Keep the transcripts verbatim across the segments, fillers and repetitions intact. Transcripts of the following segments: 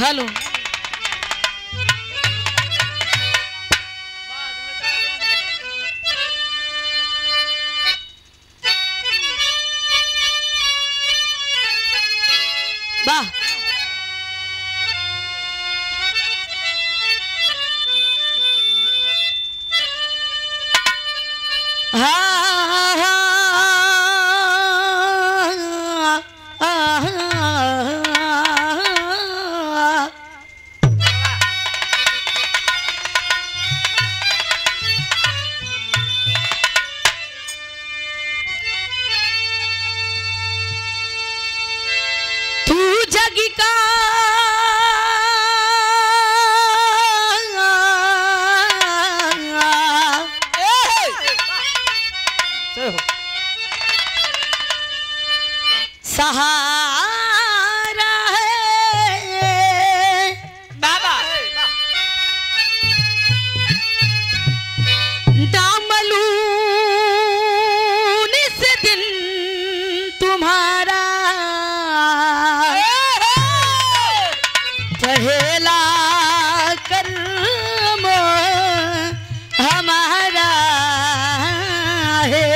Hello वाह सहारा है बाबा दामलून इस दिन तुम्हारा चढ़ेला कर्म हमारा है।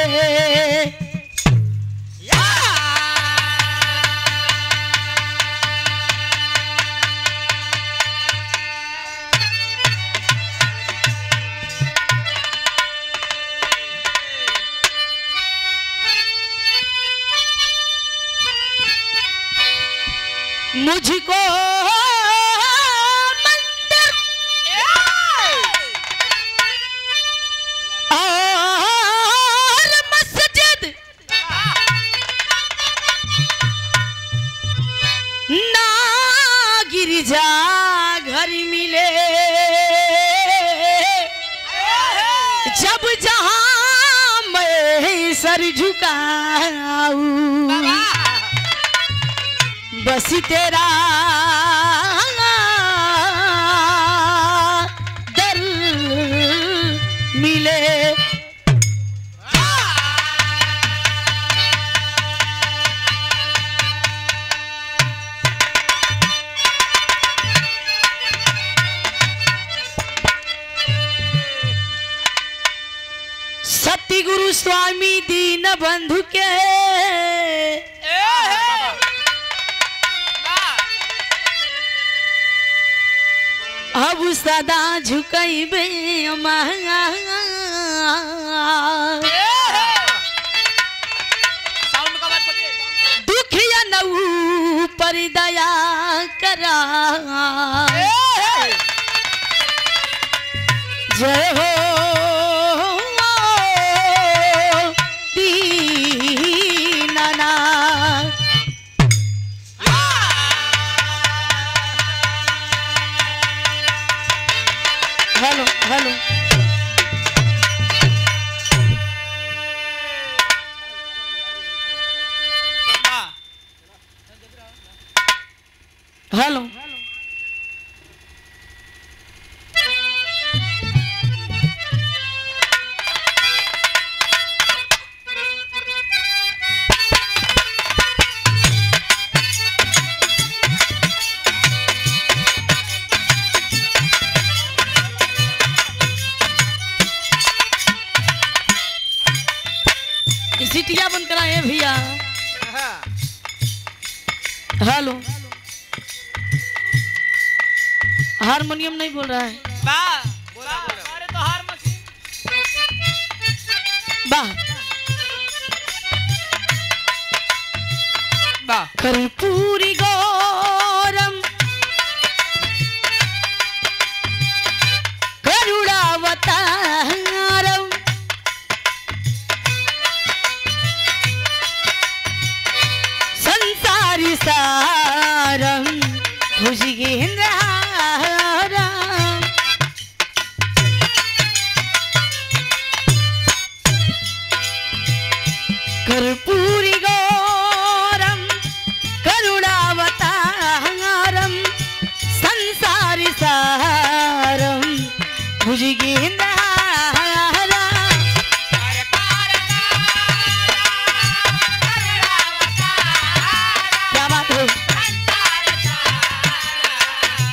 मुझको मंदिर और मस्जिद ना गिरजा घर मिले जब जहां मैं सर झुकाऊं बस तेरा दर मिले। सतगुरु स्वामी दीन बंधु के अब सदा झुकैबे दुखिया नऊ पर दया करा जय हो दीनानाथ। हेलो हेलो हेलो सीटिया बंद कराए भैया। हेलो हारमोनियम नहीं बोल रहा है वाह तो हार मशीन वाह वाह कर्पूरी गौरम करुणावतारम संसारी सारम भुजगेंद्र कर्पूरी गौरम करुणावतारम संसारी सारम भुजगेंद्र क्या बात है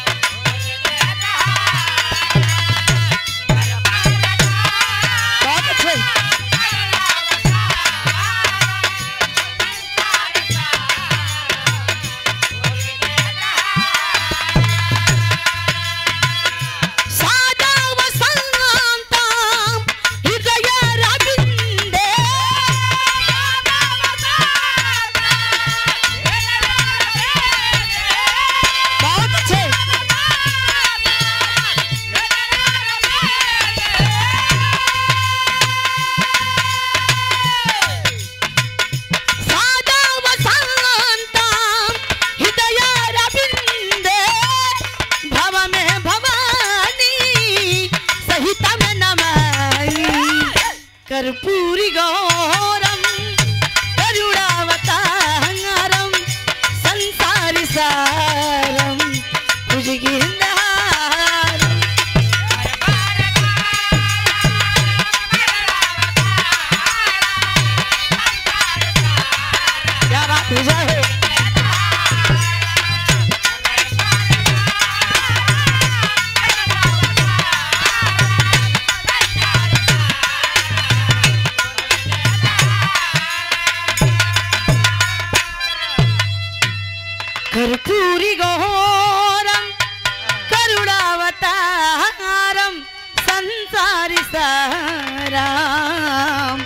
कर्पूरी घोरम करुणावतारम संसारी साराम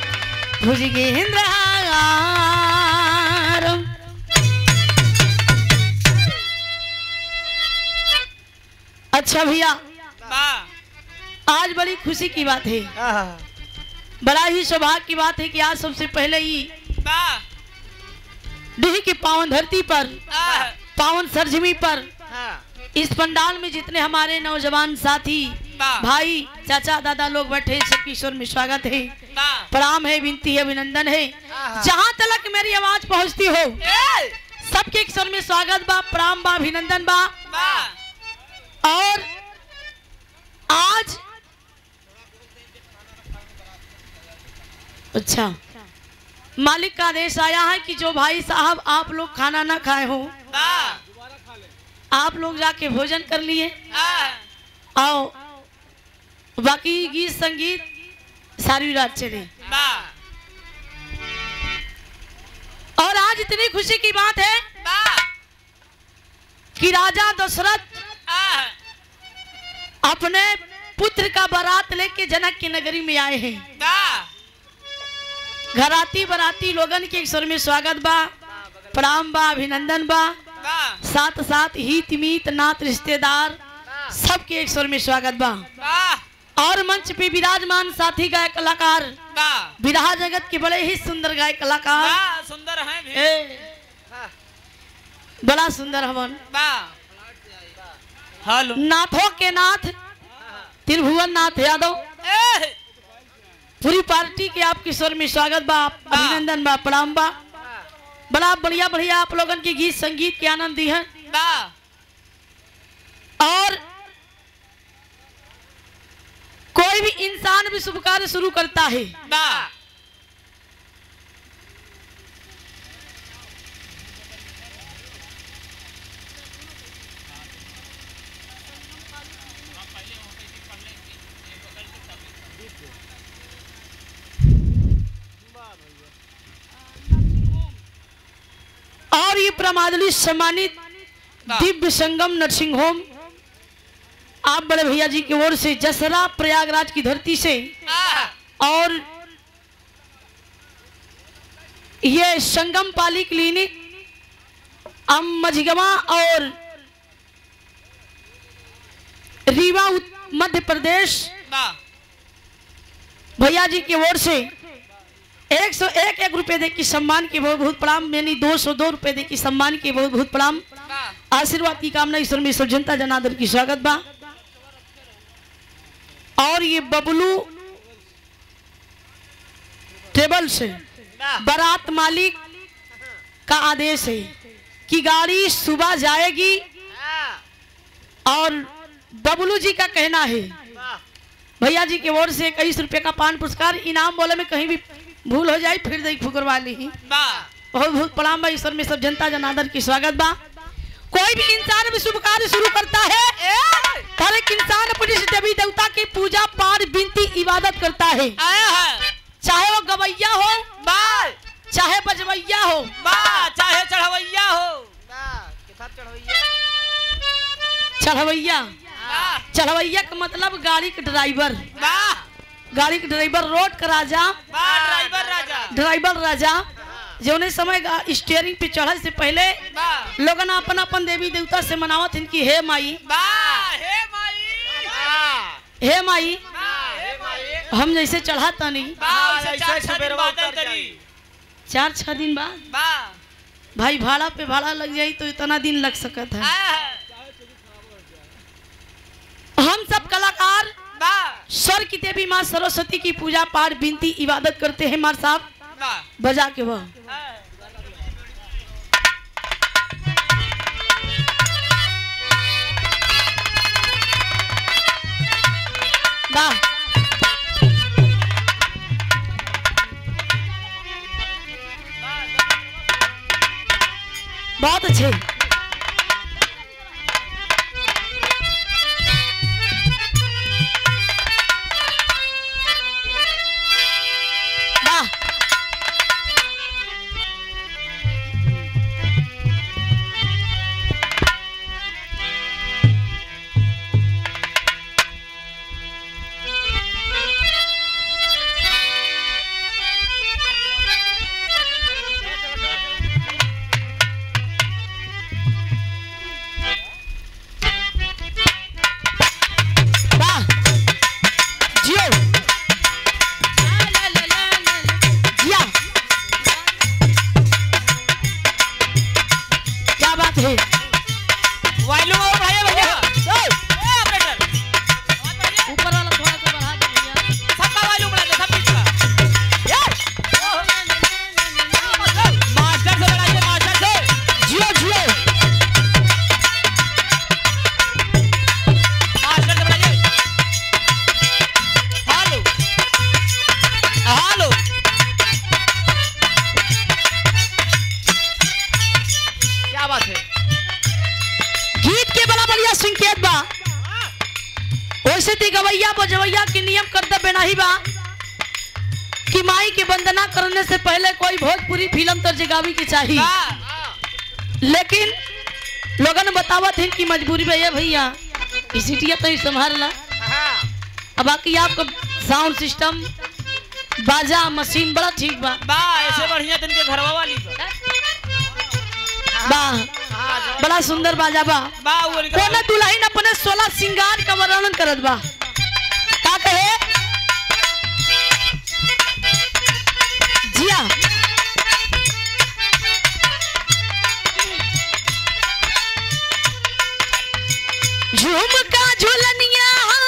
भुजगेंद्रहारम। अच्छा भैया, आज बड़ी खुशी की बात है, बड़ा ही सौभाग्य की बात है कि आज सबसे पहले ही डीह की पावन धरती पर, पावन सरजमी पर, इस पंडाल में जितने हमारे नौजवान साथी भाई चाचा दादा लोग बैठे, सबकी ईश्वर में स्वागत है, प्रणाम है, विनती है, अभिनंदन है। जहाँ तक मेरी आवाज पहुँचती हो सबके ईश्वर में स्वागत बा, प्रणाम बा, अभिनंदन बा। और आज अच्छा मालिक का आदेश आया है कि जो भाई साहब आप लोग खाना ना खाए हो, आप लोग जाके भोजन कर लिए, आओ बाकी गीत संगीत सारी रात चले। और आज इतनी खुशी की बात है कि राजा दशरथ अपने पुत्र का बारात लेके जनक की नगरी में आए हैं। घराती बराती लोगन के ईश्वर में स्वागत बा, प्रणाम बा, अभिनंदन बा। साथ साथ हित मीत नात रिश्तेदार सबके ईश्वर में स्वागत बा। और मंच पे विराजमान साथी गायक कलाकार, विरहा जगत के बड़े ही सुंदर गायक कलाकार, सुंदर हैं भी। बड़ा सुंदर हवन, हेलो नाथों के नाथ त्रिभुवन नाथ यादव, पूरी पार्टी के आपके स्वर में स्वागत बा, अभिनंदन बा, प्रणाम बा। बड़ा बढ़िया बढ़िया आप लोगन के गीत संगीत के आनंद दी है। और कोई भी इंसान भी शुभ कार्य शुरू करता है और ये प्रमादली सम्मानित दिव्य संगम नरसिंह होम आप बड़े भैया जी की ओर से जसरा प्रयागराज की धरती से, और ये संगम पाली क्लिनिक मझगवा और रीवा मध्य प्रदेश भैया जी की ओर से एक सौ एक एक रुपए दे की सम्मान के बहुत बहुत प्रणाम, यानी दो सौ दो रुपए दे की सम्मान के बहुत बहुत प्रणाम। आशीर्वाद की कामना ईश्वर में जनता जनार्दन की स्वागत बा। और ये बबलू टेबल से बारात मालिक का आदेश है कि गाड़ी सुबह जाएगी, और बबलू जी का कहना है भैया जी की ओर से इक्कीस रुपए का पान पुरस्कार इनाम बोले में कहीं भी भूल हो जाए फिर देख फुकरवा ली। बहुत बहुत प्रणाम बा, ईश्वर में सब जनता जनार्दन की स्वागत बा। कोई भी इंसान भी शुभ कार्य शुरू करता है, हर एक इंसान अपने देवी देवता की पूजा पाठ विनती इबादत करता है, चाहे वो गवैया हो, चाहे बजवैया हो, चाहे चढ़वैया हो। चढ़वैया चढ़वैया का मतलब गाड़ी के ड्राइवर, गाड़ी के ड्राइवर, रोड का राजा, ड्राइवर राजा, ड्राइवर राजा। जोने समय स्टीयरिंग पे चढ़ने से पहले लोगन अपन अपन देवी देवता से मनावत इनकी हे माई, हे माई, हे माई, हम जैसे चढ़ाता नहीं चार छह दिन बाद भाई भाड़ा पे भाड़ा लग जाए तो इतना दिन लग सकता है। हम सब कलाकार स्वर की देवी माँ सरस्वती की पूजा पाठ विनती इबादत करते हैं। मार साहब बजा के वह बहुत अच्छे। ऐसे थी गवैया बजवैया की नियम कर्तव्य नहीं बा कि माई की वंदना करने से पहले कोई भोजपुरी फिल्म तर्ज गावी की चाहिए, लेकिन लोगन बतावत है कि मजबूरी में ये भैया इसीलिए तो संभाल ला। अब बाकी आपका साउंड सिस्टम बाजा मशीन बड़ा ठीक बा बा ऐसे बढ़िया दिन के घरवा वाली बा बा बड़ा सुंदर बाजा बा बा वो निकल कोने दुल्हन अपने सोलह श्रृंगार का वर्णन करत बा का कहे जिया झुमका झुलनिया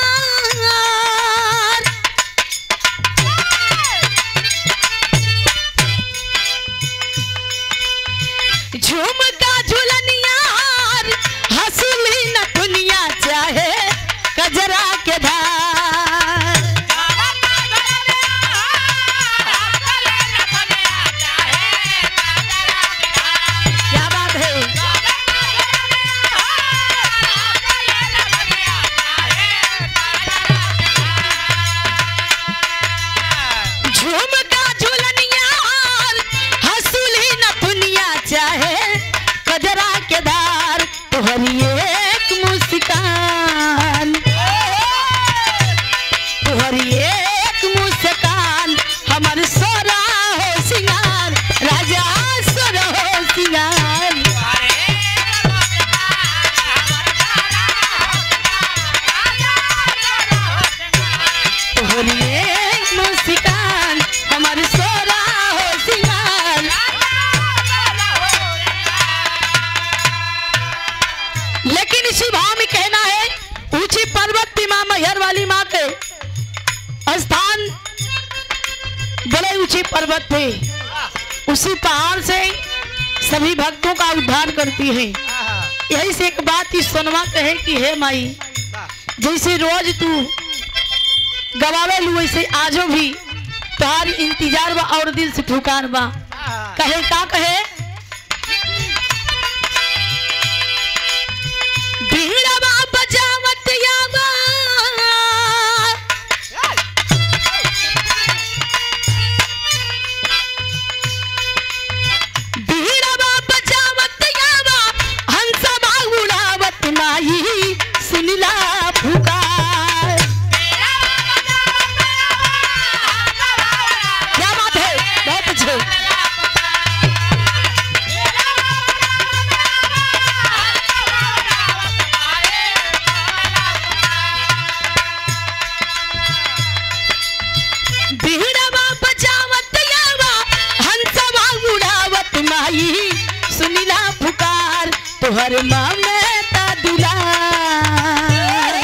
झुमका झुलनिया हंसली न दुनिया चाहे कजरा के धार क्या बात है झुमका झुलनिया हंसली न दुनिया चाहे कजरा के धार तोहरी एक मुस्कान तोहरी एक मुस्कान हमर सोरा हो सिंगार राजा सोरा हो सिंगार तोहरी एक मुस्कान हमर सोरा हो सिंगार। लेकिन इसी भाव में कहना है ऊंची पर्वत माँ मैहर वाली माँ के स्थान बड़े ऊंचे पर्वत थे, उसी पहाड़ से सभी भक्तों का उद्धार करती है। यही से एक बात ही सोनवा कहे कि हे माई जैसे रोज तू गवावे लू वैसे आजो भी तुम्हार इंतजार बा और दिल से पुकार बा। कहे का कहे बीड़वा बजावत यावा बीड़वा बजावत यावा हंसवा उड़ावत माई सुनिला पुकार। क्या बात है बहुत अच्छे बीड़वा बजावत यावा हंसवा उड़ावत माई सुनिला पुकार तोहर ममता दुलार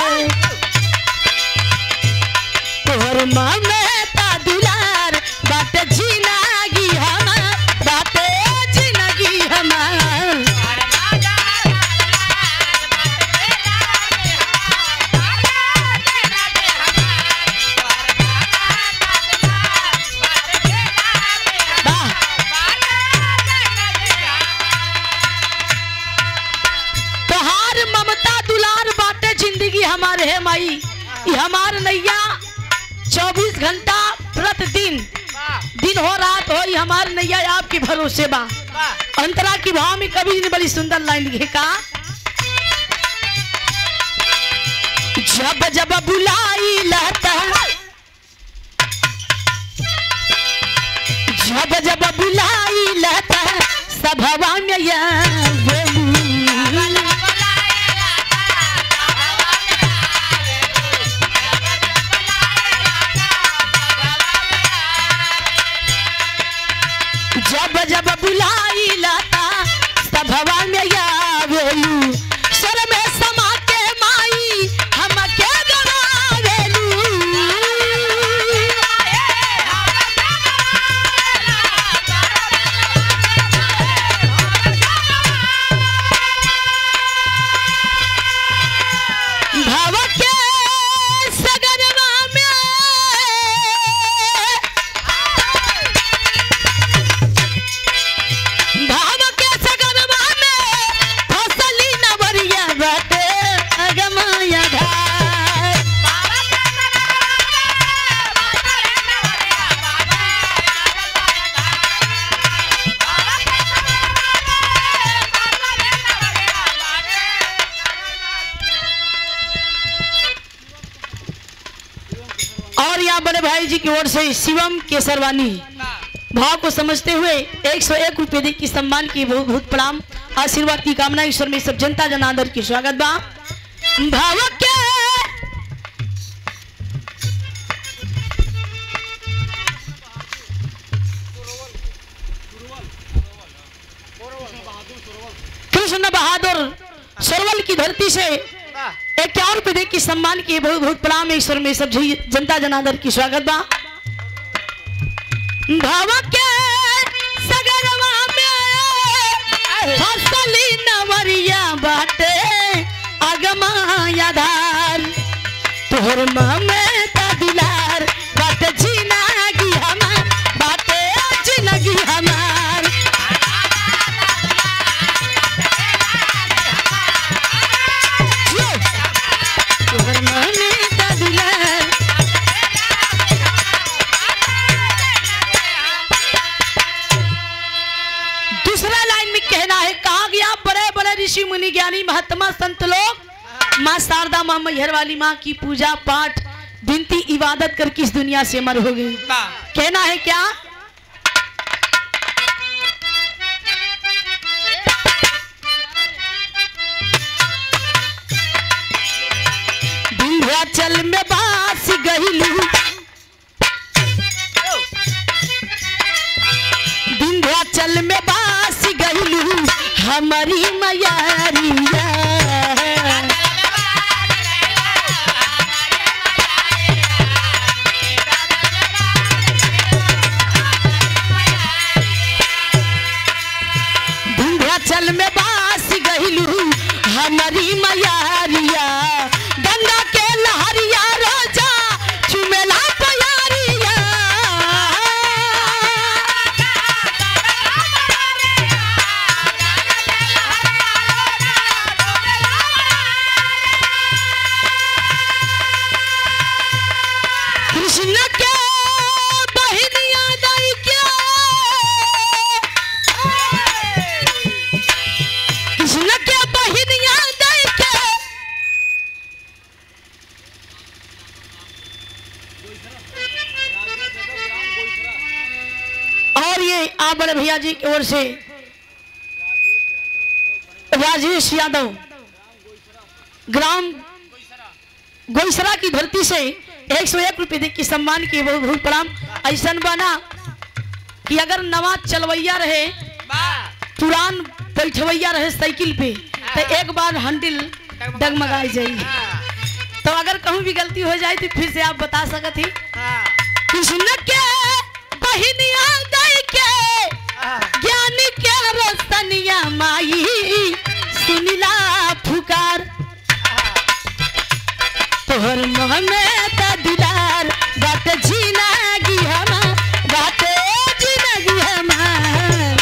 तोहर ममता दुलार बाटे जिंदगी हमार बाटे जिंदगी हमार। वाह तोहार ममता दुलार बाटे जिंदगी हमारे है माई ये हमार नैया चौबीस घंटा प्रतिदिन दिन हो रात हो ये हमार नैया आपके भरोसे बा। अंतरा की भाव में कभी नहीं बड़ी सुंदर लाइन लिखे का जब जब बुलाई लता जब जब बुलाई लता सभवा में या जब जब बुलाई लता सभवा में आवेलू सर में समा के माई हम के गवावेलू भव के सगरवा में भाव के सगरवा में फसली नव भाई जी की ओर से शिवम केसरवानी भाव को समझते हुए एक सौ एक रुपये दे की सम्मान की बहुत बहुत प्रणाम आशीर्वाद की कामना ईश्वर में सब जनता जनार्दन की स्वागत बा भाव के कृष्ण बहादुर सरवल की धरती से इक्यावन रुपये दे की सम्मान की बहुत बहुत प्रणाम ईश्वर में सब जनता जनार्दन की स्वागत बा भाव के सगरवा में फसली नवरिया बाटे अगमा आधार तोहर में ता दुलार बाटे जिनगी हमार बाटे जिनगी हमार तोहर में ता दुलार दूसरा लाइन में कहना है कहा गया बड़े बड़े ऋषि मुनि ज्ञानी महात्मा संत लोग माँ शारदा माँ मैहर वाली माँ की पूजा पाठ विनती इबादत करके इस दुनिया से अमर हो गई। कहना है क्या विंध्याचल में बास गईलू विंध्याचल में बास गईलू हमारी मैयारिया विंध्याचल में बास गईलू हमारी मैयारिया गंगा के लहरिया रोजा चुमेला प्यारिया कृष्ण के बहिनिया दाई के कृष्ण के बहिनिया दाई के और ये आप बड़े भैया जी की ओर से राजेश यादव ग्राम गोईसरा की धरती से एक सौ एक रुपये की सम्मान की बहुत बहुत प्रणाम। ऐसा बना कि अगर नवा चलवैया रहे पुरान बैठवैया रहे साइकिल पे तो एक बार हंडिल डगमगाई जाए तो अगर कहूँ भी गलती हो जाए तो फिर से आप बता सकते ही कृष्ण के बहिनिया दाई के ज्ञान के रोशनिया माई सुनिला फुकार तोहर मोह में ता दुलार बात जिनगी हमार बात जिनगी हमार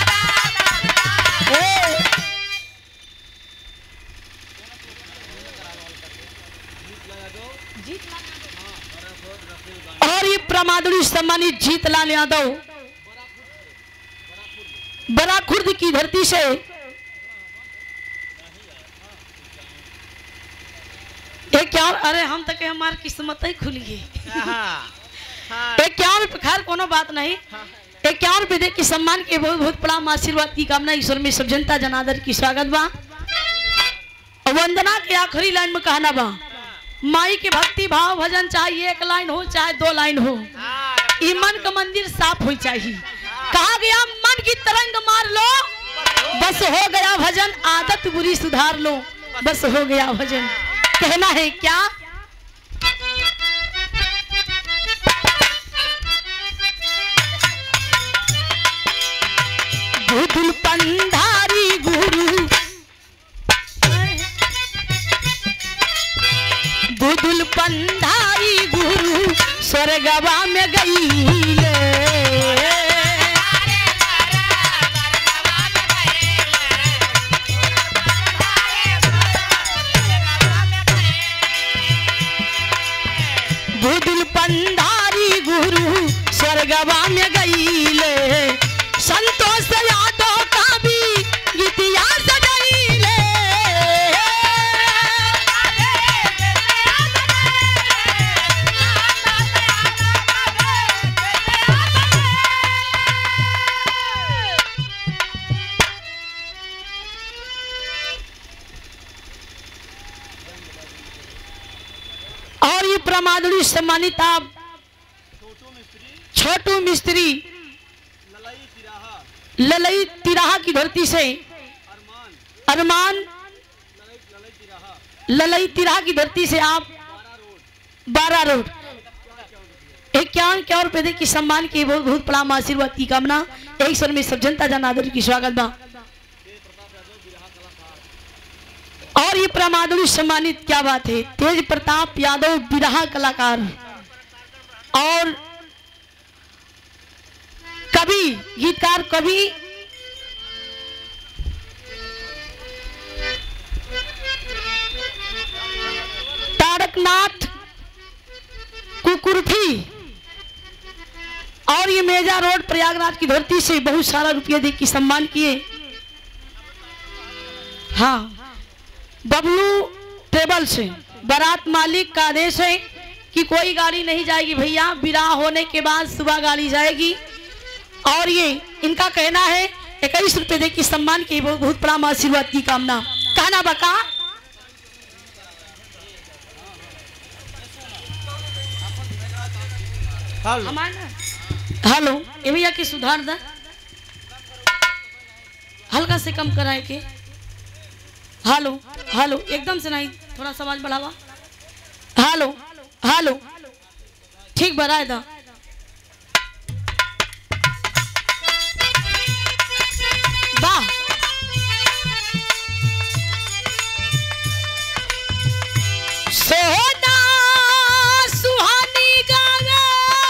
और ये प्रमादुरी सम्मानित जीतलाल यादव बराखुर्द की धरती से एक क्या अरे हम तक हमार किस्मत ही खुली है एक क्या खैर कोनो बात नहीं एक क्या विधि की सम्मान के बहुत बहुत प्रणाम आशीर्वाद की कामना ईश्वर में सब जनता जनार्दन की स्वागत बा वंदना के आखिरी लाइन में कहना बा माई के भक्ति भाव भजन चाहे एक लाइन हो चाहे दो लाइन हो ई मन का मंदिर साफ हो चाहिए कहा गया मन की तरंग मार लो बस हो गया भजन आदत बुरी सुधार लो बस हो गया भजन कहना है क्या बुदुल पंधारी गुरु बुदुल पंधारी गुरु स्वर्गवा में गई बुदुल पंधारी गुरु स्वर्गवा में गईले संतोष यादव का भी गीतिया सजैले प्रमादुरी सम्मानित आप छोटू मिस्त्री ललई तिराहा की धरती से, अरमान ललई तिराहा की धरती से आप बारह रोड इक्यावन क्या रुपए की सम्मान की बहुत बहुत प्रणाम आशीर्वाद की कामना। एक स्वर में सब जनता जन आदर की स्वागत बा। और ये प्रमादुरी सम्मानित क्या बात है, तेज प्रताप यादव बिरहा कलाकार और कवि गीतकार कवि तारकनाथ कुकुरफी और ये मेजा रोड प्रयागराज की धरती से बहुत सारा रुपया दे की सम्मान किए। हाँ, बबलू टेबल से बारात मालिक का आदेश है कि कोई गाड़ी नहीं जाएगी भैया, विवाह होने के बाद सुबह गाड़ी जाएगी। और ये इनका कहना है इक्कीस रुपए दे की सम्मान की बहुत बहुत प्रणाम आशीर्वाद की कामना। कहना बका हेलो ये भैया की सुधार दा, हल्का से कम कराए के। हेलो हेलो एकदम से नहीं, थोड़ा सा आवाज बढ़ावा। हेलो हेलो ठीक बढ़ाए दा। वाह सोना सुहानी गावे,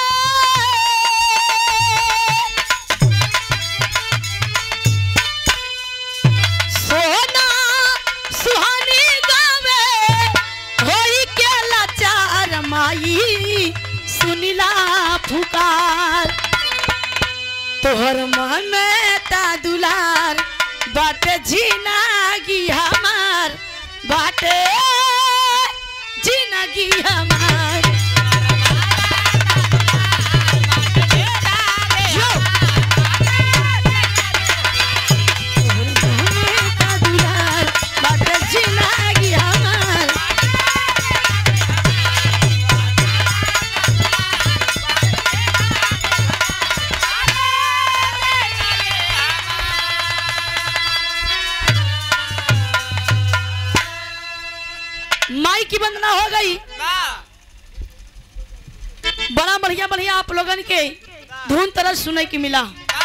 सोना सुहानी गावे होई के लाचार माई सुनिला पुकार। तोहर मन में ता दुलार बाटे जिंदगी हमार, बाटे जिंदगी हमार। तोहर मन में ता दुलार बाटे जिंदगी हमार। माई की वंदना हो गई। बड़ा बढ़िया बढ़िया आप लोगन के धुन तरह सुने की मिला।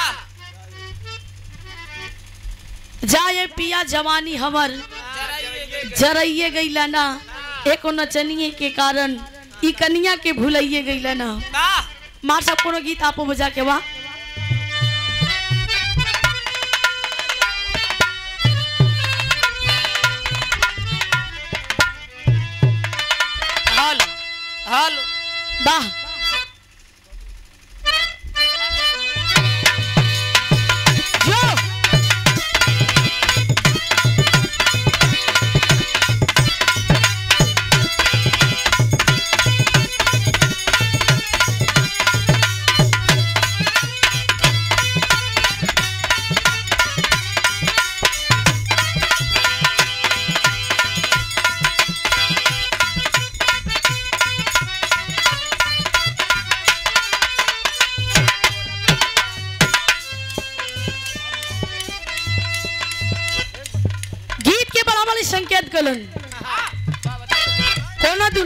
जाए पिया जवानी हमर जरइए गईला ना, एको नचनिए के कारण ई कनिया के भूलइए गईला ना। मार सब कोनो गीत आपो बजा के वाह। हेलो वाह संकेत कलन कोना दू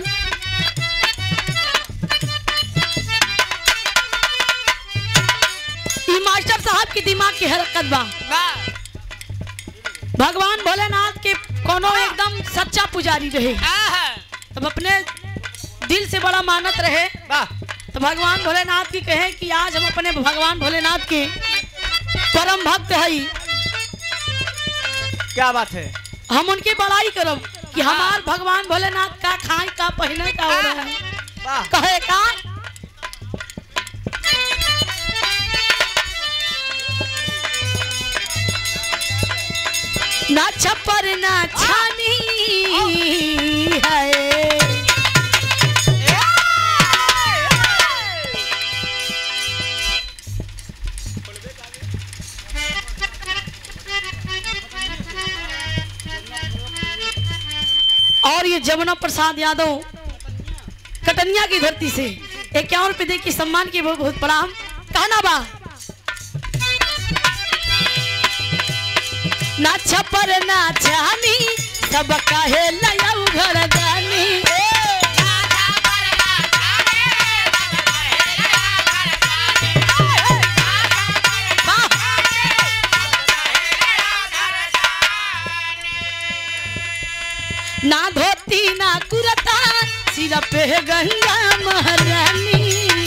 ई मास्टर साहब की दिमाग की हरकत बा। भगवान भोलेनाथ के कोनो एकदम सच्चा पुजारी रहे, तब अपने दिल से बड़ा मानत रहे। तो भगवान भोलेनाथ की कहे कि आज हम अपने भगवान भोलेनाथ के परम भक्त है। क्या बात है, हम उनकी बड़ाई करब कि हमार भगवान भोलेनाथ का खाए का पहने का हो रहा है। कहे का ना छप्पर ना छानी है, और ये जमुना प्रसाद यादव का कटनिया की धरती से इक्यावन रुपए दे की सम्मान के बहुत बहुत प्रणाम। कहना बा ना छपर ना छानी सब कहे लयऊ घरदानी। ना धोती ना कुरता सिर पे गंगा महारानी।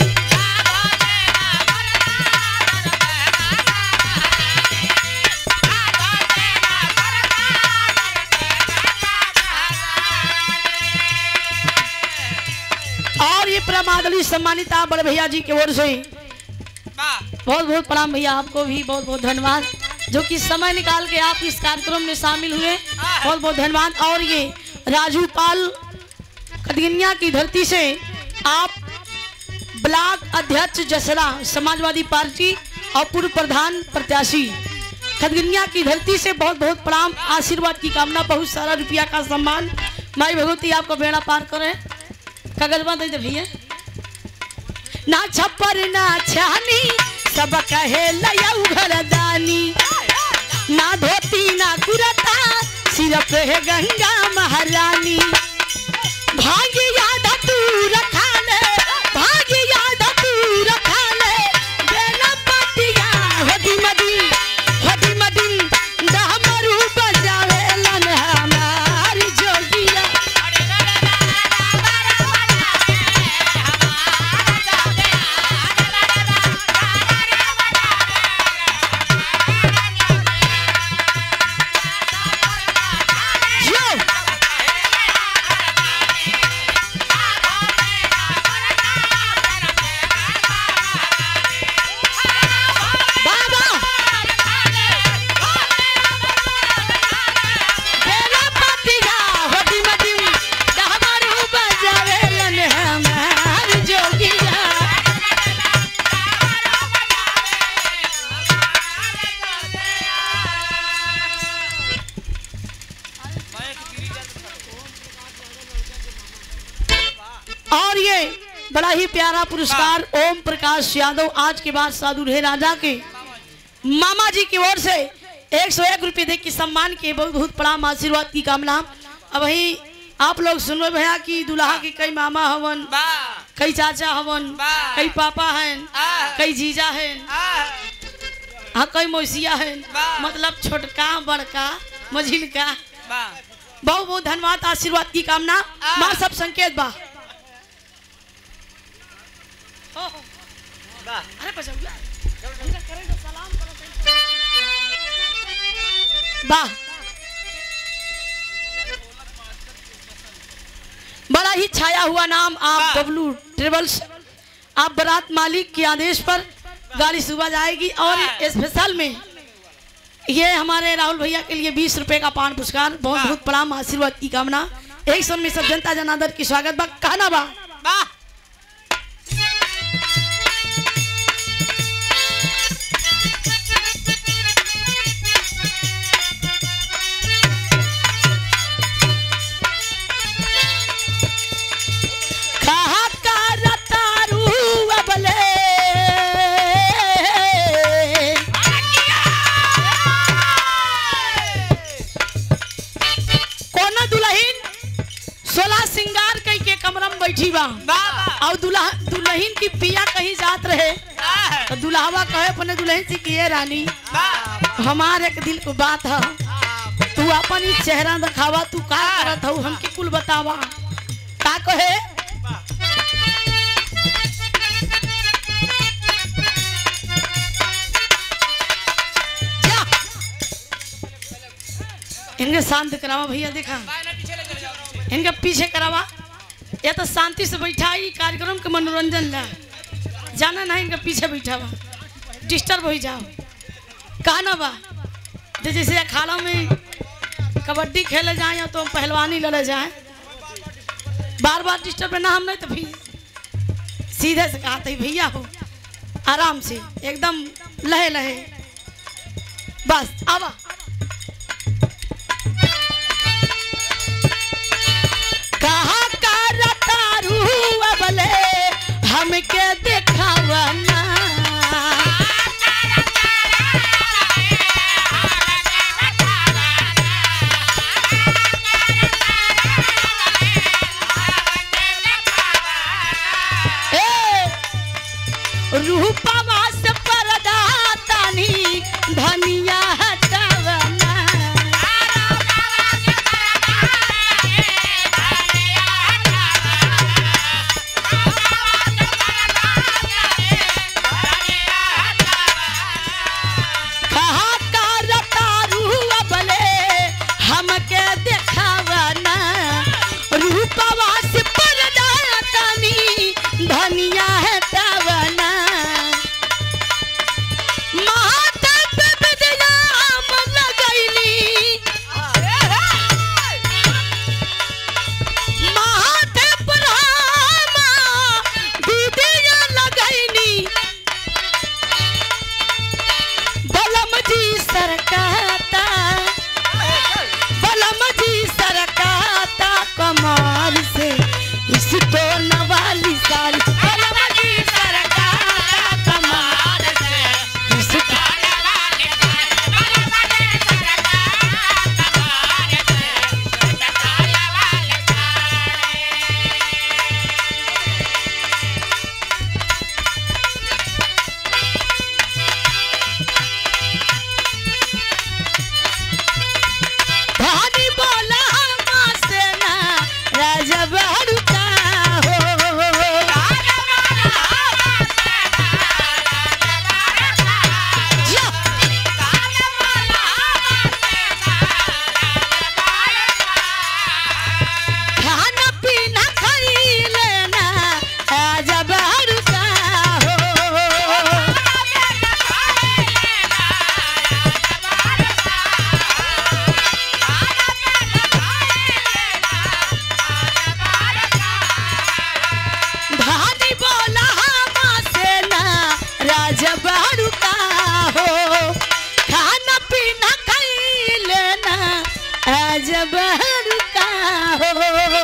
और ये प्रमादली सम्मानित आप बड़े भैया जी की ओर से बहुत बहुत प्रणाम भैया, आपको भी बहुत बहुत धन्यवाद जो कि समय निकाल के आप इस कार्यक्रम में शामिल हुए, बहुत बहुत धन्यवाद। और ये राजू पाल कदगिनिया की धरती से आप ब्लॉक अध्यक्ष जसरा समाजवादी पार्टी और पूर्व प्रधान प्रत्याशी कदगिनिया की धरती से बहुत बहुत प्रणाम, आशीर्वाद की कामना, बहुत सारा रुपया का सम्मान। माई भगवती आपको बेड़ा पार करे। कागजबा दे दे भैया। ना छप्पर ना छानी सब कहे लयऊ घरदानी। ना धोती ना कुरता सिर पे गंगा महारानी। भाग्य याद तू रखा ले, भाग्य याद तू रखा ले, बेला पतिया होदी मदी होदी मदी डमरू बजावे लन हमारी जोगिया। और ये बड़ा ही प्यारा पुरस्कार ओम प्रकाश यादव आज के बाद साधु रहे राजा के मामा जी की ओर से एक सौ एक रुपये दे के सम्मान के बहुत बहुत प्रणाम, आशीर्वाद की कामना। अब वही आप लोग सुनो भैया कि दुल्हा के कई मामा हवन, कई चाचा हवन, कई पापा हैं, कई जीजा हैं, हाँ कई मौसिया हैं, मतलब छोटका बड़का मझिलका। बहुत बहुत धन्यवाद, आशीर्वाद की कामना। माँ सब संकेत बा वाह, बड़ा ही छाया हुआ नाम आप डब्लू ट्रेवल्स। आप बारात मालिक के आदेश पर गाड़ी सुबह जाएगी और स्पेशल में ये हमारे राहुल भैया के लिए बीस रुपए का पान पुरस्कार, बहुत बहुत प्रणाम, आशीर्वाद की कामना। एक सौ में सब जनता जनादर की स्वागत बा। कहना बा बैठी बा और दुल्हा दुल्हन की पिया कहीं जात रहे तो दुल्हावा कहे अपने दुल्हन से कि ये रानी हमारे एक दिल को बात है, तू अपन ही चेहरा दिखावा, तू का करत हो हमके कुल बतावा। का कहे इनके शांत करावा भैया, देखा इनके पीछे करावा। ये तो शांति से बैठा ही कार्यक्रम के मनोरंजन ला, जाना नहीं इनके पीछे बैठा बा, डिस्टर्ब हो जाओ। कहना बा जैसे अखाड़ा में कबड्डी खेले जाए या तो पहलवानी लड़े जाए, बार बार डिस्टर्ब ना हम नहीं तो फिर सीधे से कहा था भैया हो आराम से एकदम लहे लहे बस आवा। कहा का रतारू अब हमके देखावा ना रूपवा से पर्दा तानी धनिया हटावना कहा करता रूह बले हमके देखावना रूपवा से पर्दा तानी धनिया हटावना कमाल से इसको नवाली साल बलम जी सरकार कमाल से इसको नवाली साल बलम जी सरकार कमाल से इसको नवाली धानी बोला राजबड़का हो खाना पीना खाई लेना राजबड़का हो धानी बोला हम सेना राजबड़का हो खाना पीना खाई लेना राजबड़का हो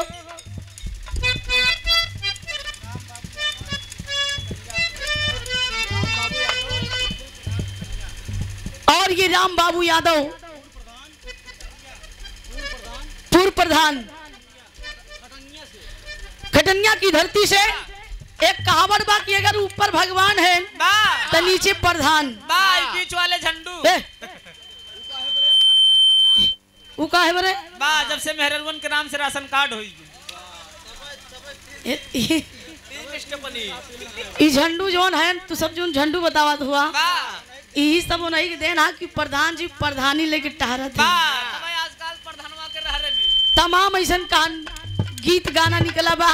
और ये राम बाबू यादव पूर्व प्रधान खटनिया की धरती से एक कहावत बा कि अगर ऊपर भगवान है तो नीचे प्रधान बीच वाले झंडू वो का है बरे बा जब से मेहरवन के नाम से राशन कार्ड होई ई झंडू जोन है तू सब जोन झंडू बतावत हुआ यही सब नहीं के देना कि प्रधान जी प्रधानी लेके टहरत है आजकल प्रधानवा के रहरे में तमाम ऐसा कान गीत गाना निकला बा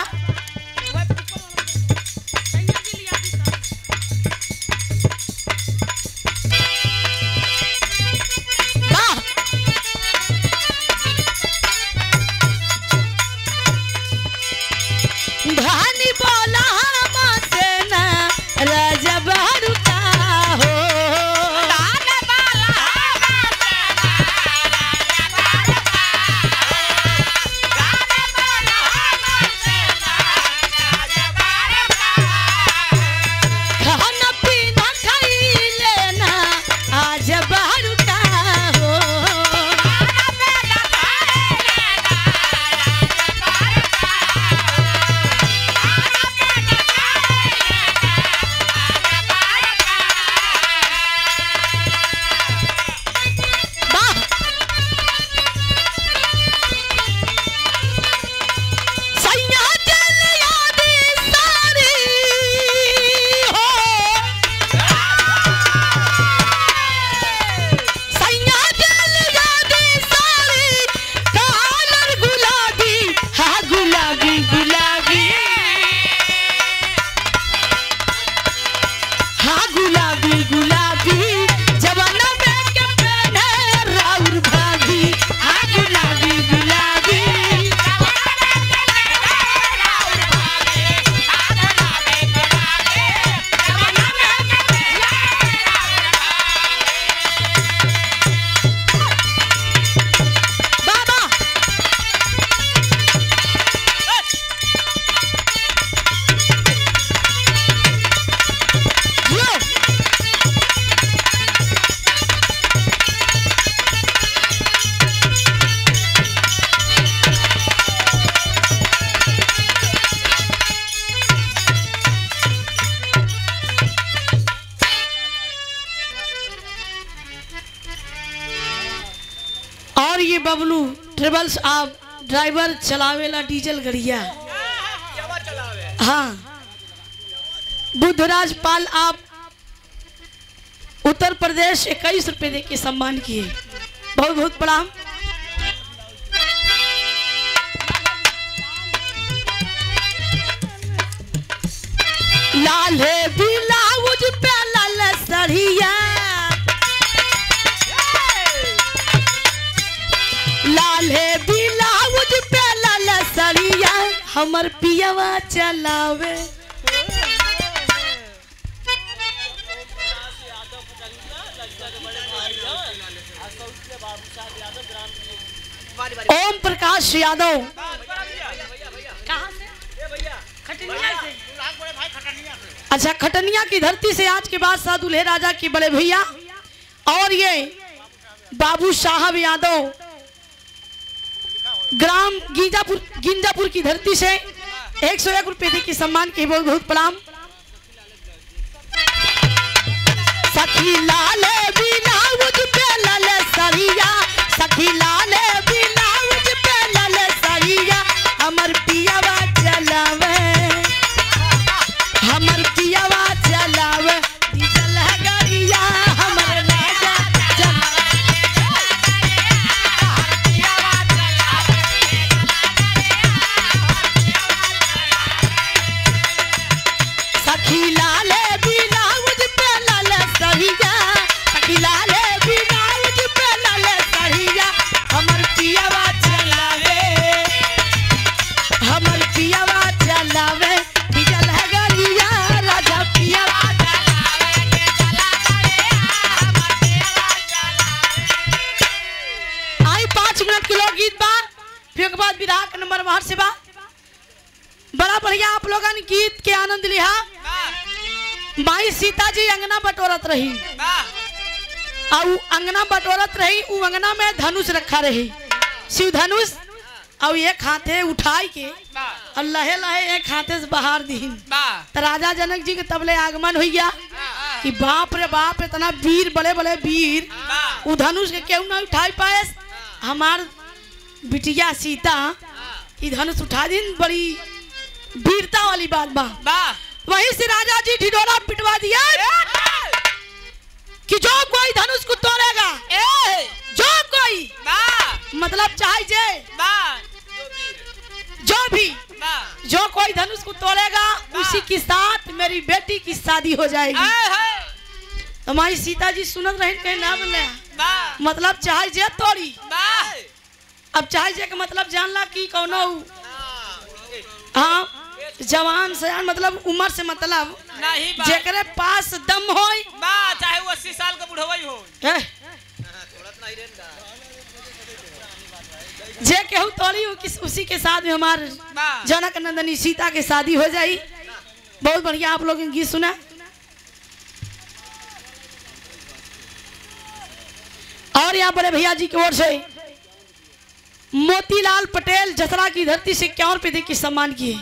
धानी बोला हम सेना राजबड़का हो ये बबलू ट्रेवल्स आप ड्राइवर चलावेला डीजल गड़िया। हाँ, बुद्धराज पाल आप उत्तर प्रदेश इक्कीस रुपए दे के सम्मान किए, बहुत बहुत प्रणाम। लाल है ब्लाउज पे लाल सड़िया, लाल है ब्लाउज पे लाल सड़िया, हमर पियवा चलावे। ओम प्रकाश यादव कहाँ से? खटनिया से। अच्छा, खटनिया की धरती से आज के बाद शाह दुल्हे राजा की बड़े भैया और ये बाबू साहब यादव ग्राम गिंजापुर गिंजापुर की धरती से एक सौ एक रुपये की सम्मान की बहुत बहुत प्रणाम। सखी लाल ब्लाउज पे लाल सड़िया, सखी लाल ब्लाउज पे लाल सड़िया, हमर पियवा चलावे, हमर पियवा चलावे डीजल गाड़िया, हमर राजा सखी लाल ब्लाउज पे लाल सड़िया, सखी लाल ब्लाउज पे लाल सड़िया, हमर पियवा चलावे, हमर पियवा चलावे डीजल गाड़िया, राजा पियवा आई। पाँच मिनट के लोकगीत बा, फिर के बाद विराह का नंबर बाहर से बा। बड़ा बढ़िया आप लोगन गीत के आनंद लिहा। माई सीता जी अंगना बटोरत रही और अंगना बटोरत रही, उ अंगना में धनुष रखा रही, शिव धनुष, और एक हाथे उठाई के और लहे लहे एक हाथे से बाहर दी। तो राजा जनक जी के तबले आगमन हो गया कि बाप रे बाप, इतना वीर, बड़े बड़े वीर, उ धनुष के क्यों ना उठाई पाए। हमार बिटिया सीता ये धनुष उठा दी, बड़ी वीरता वाली बात बा। वहीं से राजा जी ढिढोरा पिटवा दिया कि जो कोई धनुष को तोड़ेगा, जो कोई मतलब चाहे जे जो भी जो कोई धनुष को तोड़ेगा उसी के साथ मेरी बेटी की शादी हो जाएगी। हमारी सीता जी सुनत रही, कहीं ना बोले मतलब चाहे जे तोड़ी। अब चाहे जे का मतलब जानला कि कौनो हाँ जवान से मतलब उम्र से मतलब जेकरे पास दम होई, चाहे वो अस्सी साल का बुढ़वा ही हो, जे केहू तोड़ी हो किस उसी के साथ में हमारे जनक नंदनी सीता की शादी हो जाई। बहुत बढ़िया आप लोग गीत सुना। और यहाँ बड़े भैया जी की ओर से मोतीलाल पटेल जसरा की धरती से इक्यावन रुपये की सम्मान किए।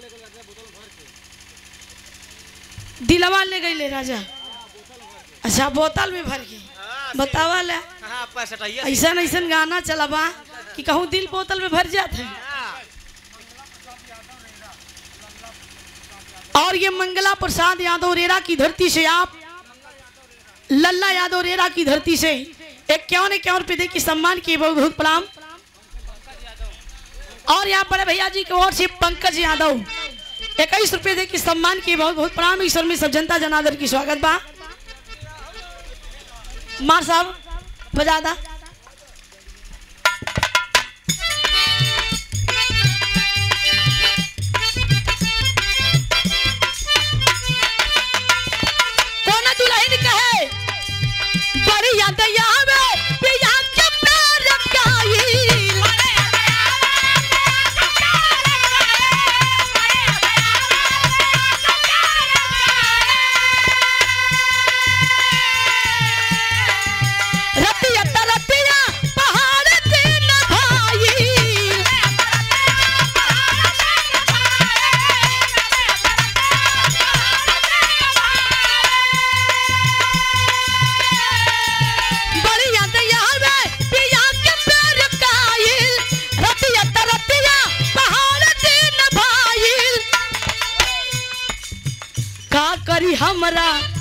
दिलवा ले गई ले राजा। अच्छा, बोतल में भर के बतावा ले। ऐसा ऐसा गाना चलावा कि कहूँ दिल बोतल में भर जाते हैं। और ये मंगला प्रसाद यादव रेरा की धरती से आप लल्ला यादव रेरा की धरती से इक्यावन इक्यावन रुपये की सम्मान किए, बहुत बहुत प्रणाम। और यहाँ बड़े भैया जी की ओर से पंकज यादव इक्कीस रुपये दे की सम्मान किए, बहुत बहुत प्रणाम। ईश्वर में सब जनता जनार्दन की स्वागत बा। मार साहब बजादा। कोना दुल्हन कहे बड़ी याद आवे पिया के प्यार काई, रतिया तरत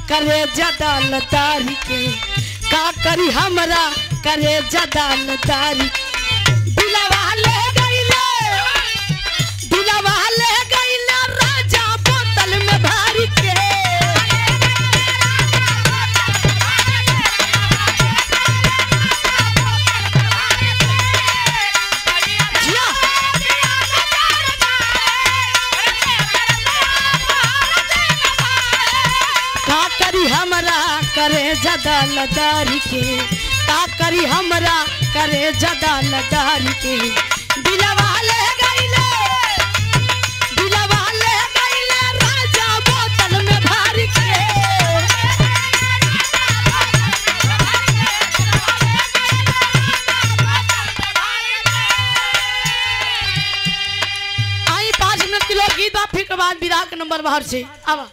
करे जदालदारी के का करी हमरा करे जदालदारी दिलवा ले गईले दिलवा ले गईले राजा बोतल में भारी के हमरा करे जदालदारी के का करी हमरा करे जदालदारी के दिलवा ले गईले दिलवा ले गईले राजा बोतल में भारी के आई पाँच मिनट की लोग गीत बा फिर के बाद विराह के नंबर बाहर से आवा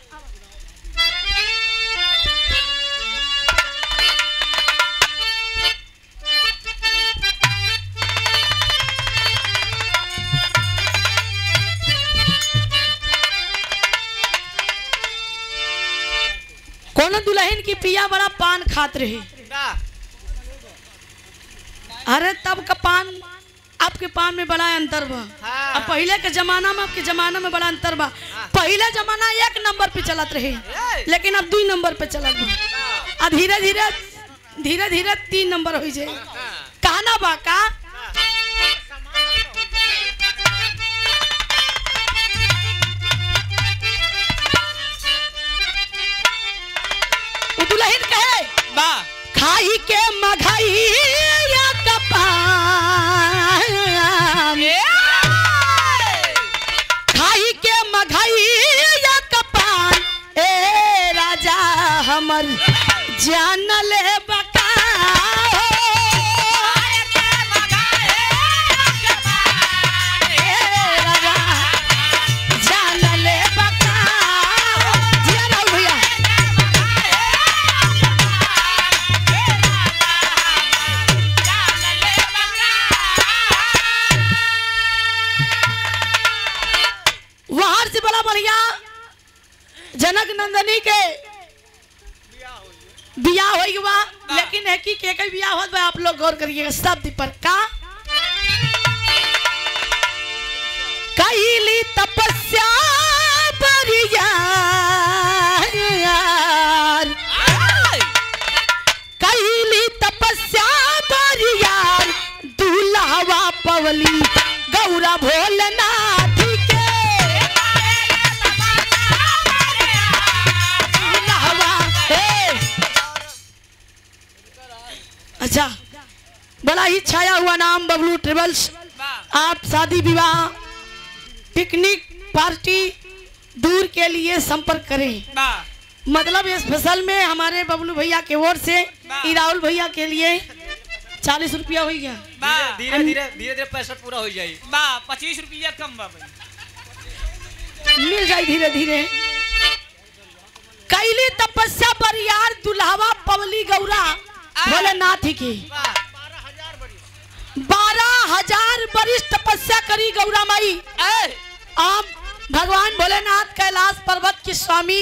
कोनो दुल्हन की पिया बड़ा पान खात रहे अरे तब का पान आपके पान में बड़ा अंतर बा हाँ। अब पहले के जमाना में आपके जमाना में बड़ा अंतर बा हाँ। पहले जमाना एक नंबर पे चलत रहे लेकिन अब दो नंबर पे चलत बा अब धीरे धीरे धीरे धीरे तीन नंबर हो जाए कहना बा का दुल्हन कहे बा खाई के मघाई या कपान खाई के मघाई या कपान ए राजा हमर जान ले बका जनक नंदनी के बियाह हो गया लेकिन है कि के के बियाह होत बा आप लोग गौर करिएगा शब्द पर का कैली तपस्या बरियार कैली तपस्या बरियार दूल्हा पवली गौरा भोलेनाथ अच्छा बड़ा ही छाया हुआ नाम बबलू ट्रेवल्स आप शादी विवाह पिकनिक पार्टी दूर के लिए संपर्क करें मतलब इस फसल में हमारे बबलू भैया के ओर से राहुल भैया के लिए चालीस रुपया हो गया धीरे धीरे धीरे धीरे पैसा पूरा हो जाए बा पच्चीस रुपया कम बा मिल जाए धीरे धीरे कैली तपस्या पर यार दुल्हावा पवली गौरा भोलेनाथ की बारह हजार बरिस तपस्या करी गौरा माई आप भगवान भोलेनाथ कैलाश पर्वत के स्वामी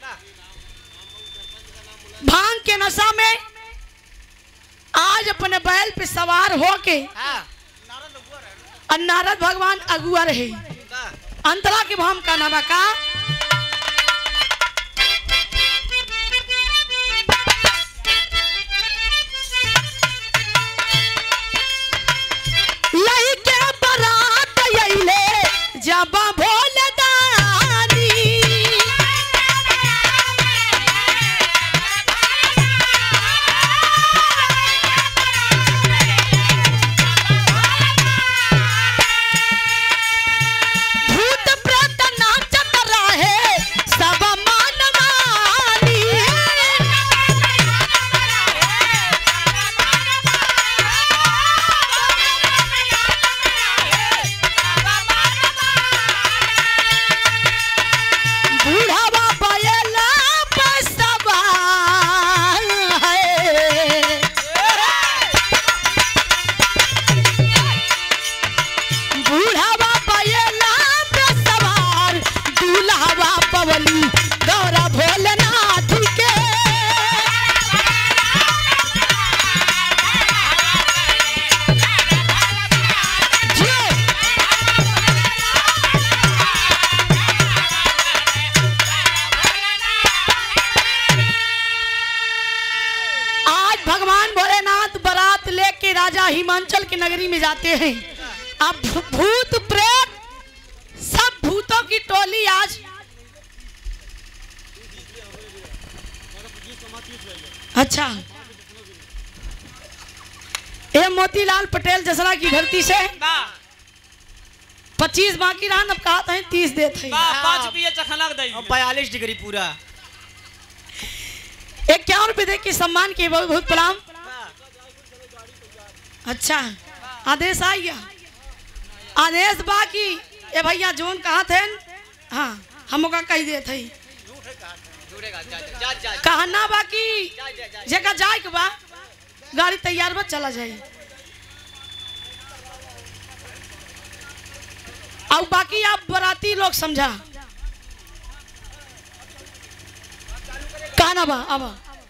भांग के नशा में आज अपने बैल पे सवार होके नारद भगवान अगुआ रहे अंतरा के भाम का नामा का लही के बरात आइले जब भोलेदानी भूत प्रेत नाचत रहे राजा हिमांचल की नगरी में जाते हैं। अब भूत प्रेत सब भूतों की टोली आज अच्छा ये मोतीलाल पटेल जसरा की धरती से पच्चीस बाकी रहा अब कहा था तीस देते बयालीस डिग्री पूरा इक्यावन रुपये दे के सम्मान के बहुत बहुत प्रणाम। अच्छा आदेश आ गया आदेश बाकी ये भैया जोन कहा थे हाँ हम का कही दे थे कहना बाकी जगह जाए के बा गाड़ी तैयार बा चला जाए और बाकी आप बराती लोग समझा कहना बा अब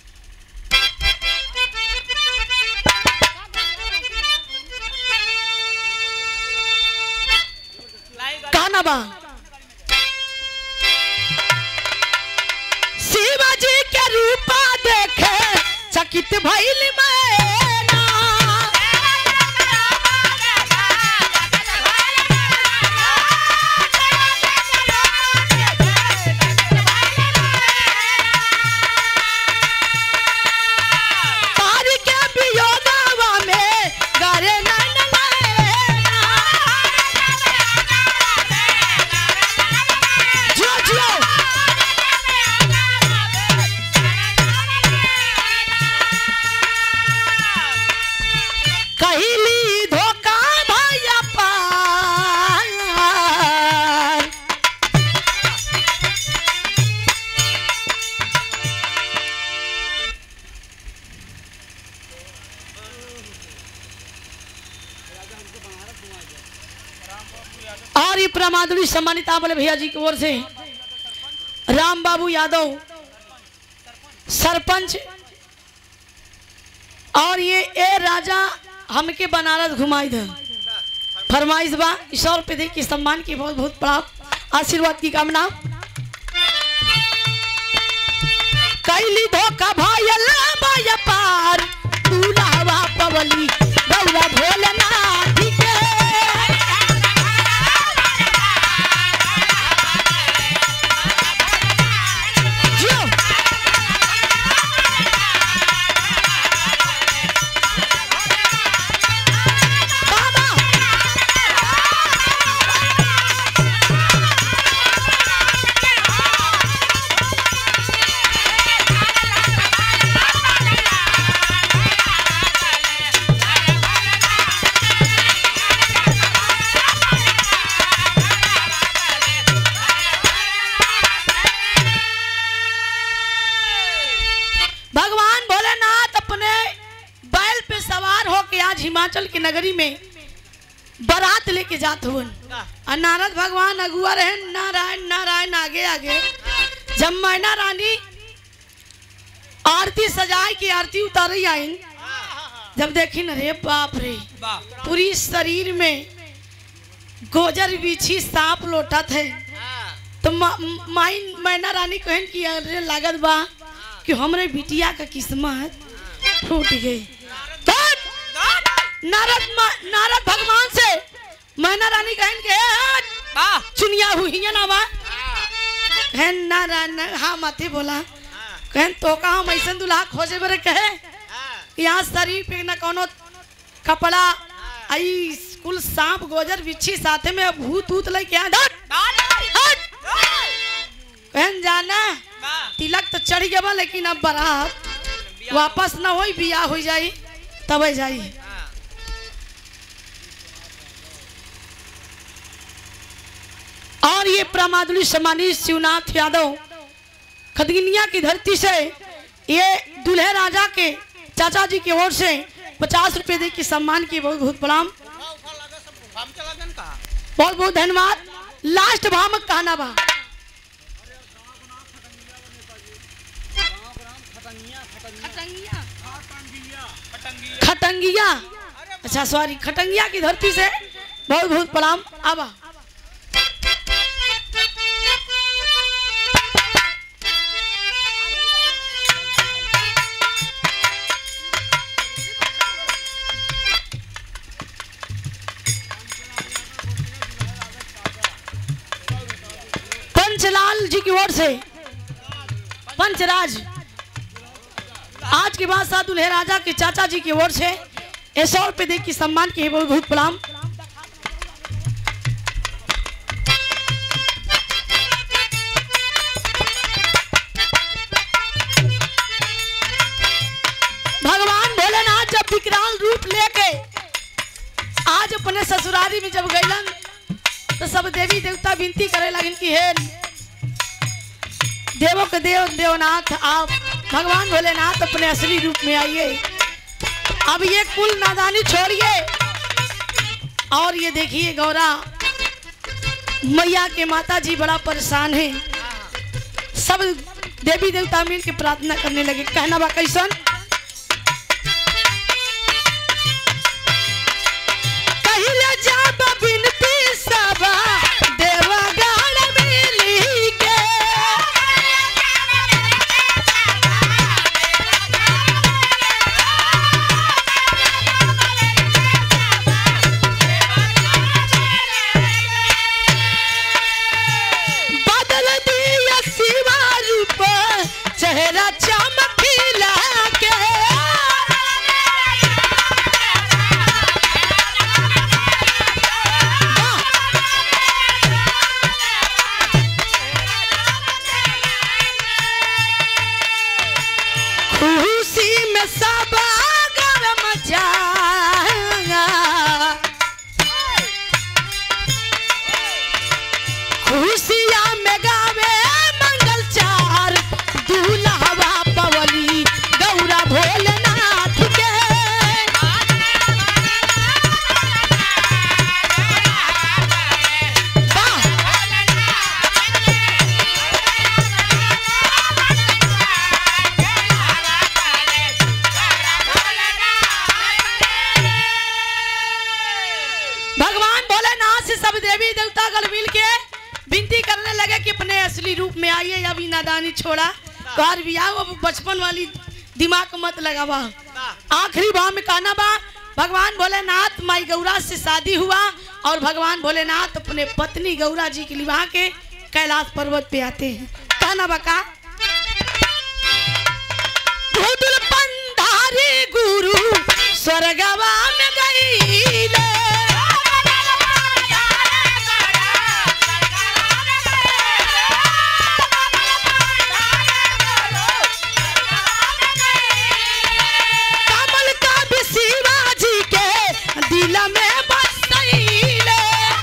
कहना बा शिवाजी के रूपा देखे चकित भइल मैना और ये प्रमादुरी सम्मानित बोले भैया जी की ओर से राम बाबू यादव सरपंच और ये ए राजा हमके बनारस घुमाई थे फरमाइश बा सौ रुपये दे के सम्मान की बहुत बहुत बड़ा आशीर्वाद की कामना कैली धोखा भायल बाया पार दूल्हा पवली गौरा भोलेनाथ के हिमाचल की नगरी में बारात लेके जाते हुए नारद भगवान अगुआ रहे नारायण नारायण आगे आगे जब मैना रानी आरती सजाए की आरती उतारी आई जब देखी न रे बाप रे पूरी शरीर में गोजर बिछी सांप लोटा थे तो माई मैना रानी कहन की अरे लागत बा कि हमरे बिटिया का किस्मत फूट गई। नारद नारद भगवान से मैना रानी कहन के चुनिया हुई है ना बा कहन नारायण हाँ माथे बोला कहन तो का हम ऐसा दुल्हा खोजे बरे कहे यहाँ शरीर पे न कोनो कपड़ा आई कुल सांप गोजर बिच्छी साथे में भूत ऊत ले क्या कहन जाना तिलक तो चढ़ गया लेकिन अब बारात वापस न हो बियाह हो जाई तब जाई। और ये प्रमादुली सम्मानित शिवनाथ यादव खदगिनिया की धरती से ये दूल्हे राजा के चाचा जी की ओर से पचास रुपए दे की सम्मान की बहुत बहुत प्रणाम बहुत बहुत धन्यवाद। लास्ट भामक कहना बा खटंगिया अच्छा सॉरी खटंगिया की धरती से बहुत बहुत प्रणाम आबा जी की ओर से पंचराज आज के बाद साथ दुल्हे राजा के चाचा जी की ओर से ये सौ रुपये दे की सम्मान की बहुत बहुत प्रणाम। भगवान भोलेनाथ जब विकराल रूप लेके आज अपने ससुरारी में जब गईलन तो सब देवी देवता विनती करे लगन कि हे देवों के देव देवनाथ आप भगवान भोलेनाथ अपने असली रूप में आइए, अब ये कुल नादानी छोड़िए और ये देखिए गौरा मैया के माता जी बड़ा परेशान है। सब देवी देवता मिल के प्रार्थना करने लगे। कहना बा कैसन? कहिले जाब बिनती सब देवगण मिली के, बदल दिया शिवा रूप चेहरा चमकीला के। खुशी में सब गरम जाएगा, खुशियाँ में गावे मंगल चार दूल्हा पवली गौरा भोलेनाथ के। भगवान भोलेनाथ से सब देवी देवता गण मिल के विनती करने लगे कि अपने असली रूप में आइए, अभी नादानी छोड़ा कार भी आओ, अब बचपन वाली दिमाग मत लगावा। आखिरी भाव में कहना बा भगवान भोलेनाथ माई गौरा से शादी हुआ और भगवान भोलेनाथ अपने पत्नी गौरा जी के लिवा के कैलाश पर्वत पे आते हैं। कहना बा का धुदुल पंधारी गुरु स्वर्गवा में गईले, कमल का भी शिवाजी के दिल में बसैले।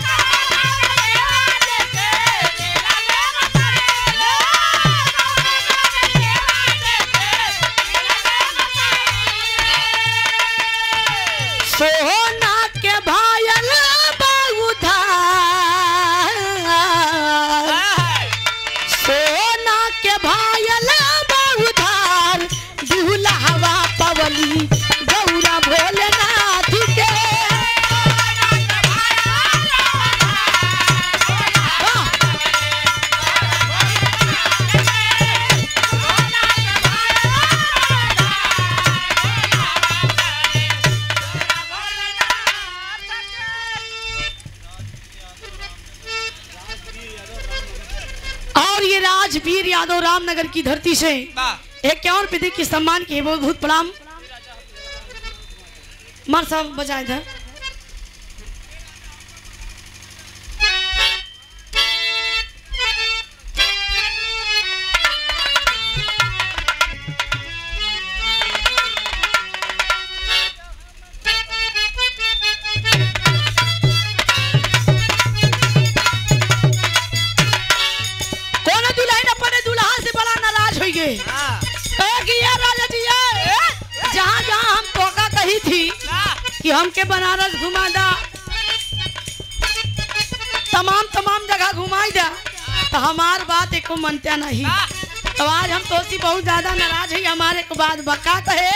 सोना के भायल बहुधा, सोना के भायल बहुधार दूल्हा पवली गौरा भोलेनाथ के। और ये राजवीर यादव रामनगर की धरती से इक्यावन पीढ़ी की सम्मान की बहुत बहुत प्रणाम। मार साहब बजाए था। कौन दुल्हन अपने दुल्हा से बड़ा नाराज हो गए कि यार राजा जी जहाँ जहाँ हम टोका कही थी कि हमके बनारस घुमा दा, तमाम तमाम जगह घुमाई दा, तो हमार बात एको मनता नहीं। तो आज हम तो सी बहुत ज्यादा नाराज है, हमारे को बात बका कहे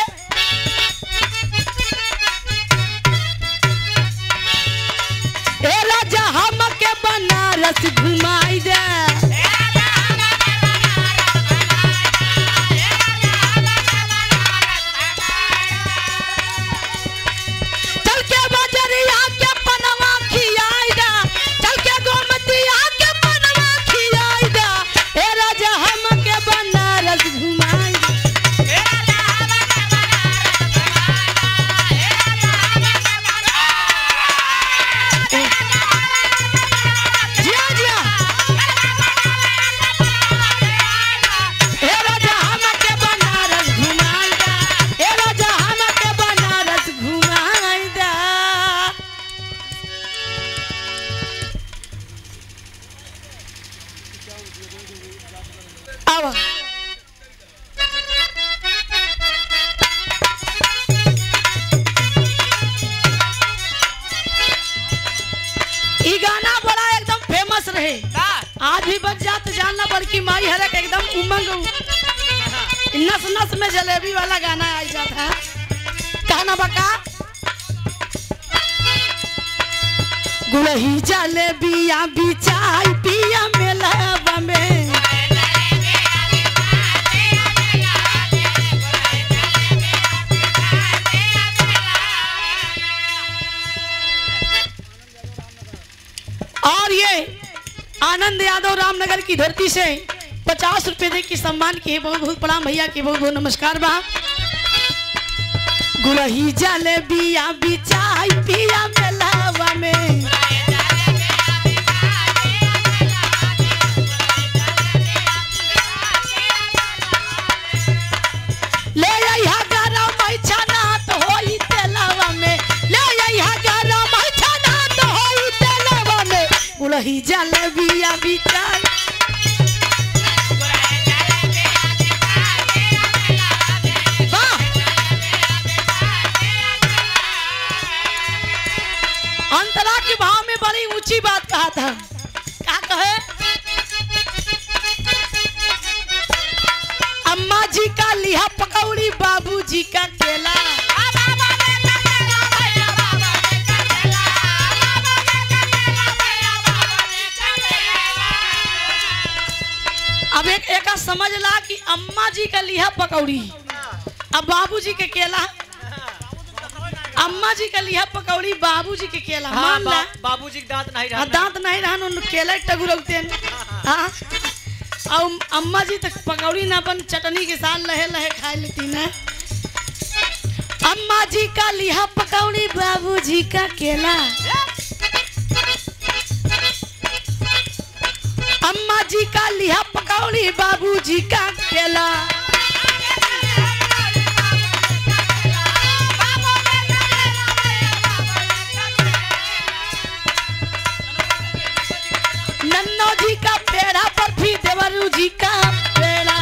ए राजा हमके बनारस घुमाई दे। ए रहे आज भी बच जात जानना बल्कि माई हरक एकदम उमंग नस नस में जलेबी वाला गाना आ जाता है। कहना बका गुड़ही जलेबिया बिचाई पिया मेलवा में और ये आनंद यादव रामनगर की धरती से पचास रुपए दे की सम्मान की बहुत बहुत प्रणाम भैया की बहुत बहुत नमस्कार बा। गुड़ही जलेबिया बिचाई पिया मेलवा में ले आइहा गरम छना तो होई तेलवा में ले आइहा गरम छना तो होई तेलवा में गुड़ही जलेबिया बिचाई अंतरा के भाव में बड़ी ऊंची बात कहा था। क्या कहे अम्मा जी का लिहा पकौड़ी बाबू जी का केला अब एक एक समझ ला कि अम्मा जी का लिहा पकौड़ी अब बाबू जी के केला अम्मा जी का लिहा पकौड़ी बाबू जी के केला हाँ, मान ला बाबू जी दांत नहीं रहा दांत नहीं रहन उन केला टगुरौते हाँ और अम्मा जी तक पकौड़ी ना अपन चटनी के साथ लहे लहे खा लेती ना। अम्मा जी का लिहा पकौड़ी बाबू जी का केला अम्मा जी का लिहा पकौड़ी बाबू जी का केला नन्नो जी का पेड़ा बर्फी देवरू जी का पेड़ा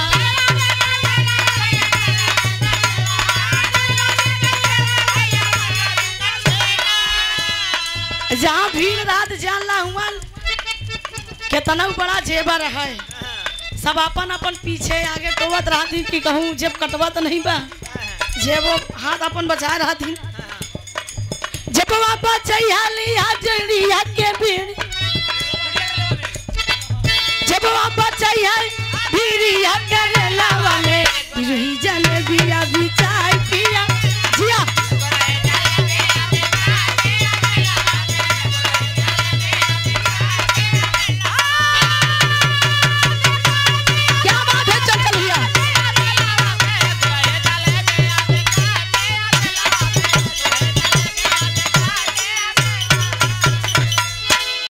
जहाँ भीड़ रात जानला हुआ कितना बड़ा जेबर है सब अपन अपन पीछे आगे टोवत रहती कि कहूँ जेब कटवत नहीं बा जेब हाथ अपन बचा रहती जब वापस लिया जड़िया के भीड़ जब वापस भीड़िया के लावा में जलेबिया भी